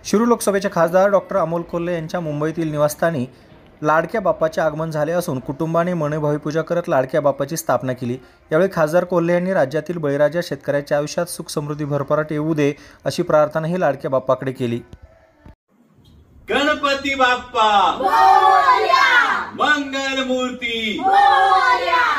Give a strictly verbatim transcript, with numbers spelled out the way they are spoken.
शिरूर लोकसभेचे खासदार डॉक्टर अमोल कोल्हे यांच्या मुंबईतील निवासस्थानी लाडक्या बाप्पाचे आगमन झाले असून कुटुंबाने मने भाईपूजा करत लाडक्या बाप्पाची स्थापना केली। यावेळी खासदार कोल्हे यांनी राज्यातील बळीराजा शेतकऱ्याच्या आयुष्यात सुख समृद्धी भरभराट येऊ दे अशी प्रार्थनाही लाडक्या बाप्पाकडे केली। गणपती बाप्पा मोरया, मंगल मूर्ती मोरया।